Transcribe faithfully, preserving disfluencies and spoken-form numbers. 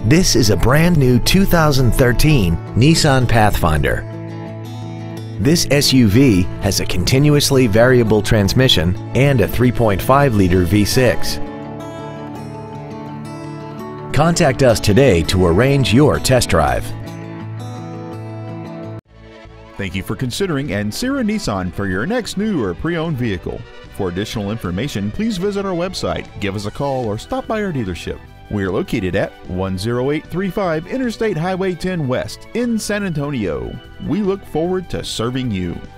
This is a brand new two thousand thirteen Nissan Pathfinder. This S U V has a continuously variable transmission and a three point five liter V six. Contact us today to arrange your test drive. Thank you for considering Ancira Nissan for your next new or pre-owned vehicle. For additional information, please visit our website, give us a call, or stop by our dealership. We are located at one oh eight three five Interstate Highway ten West in San Antonio. We look forward to serving you.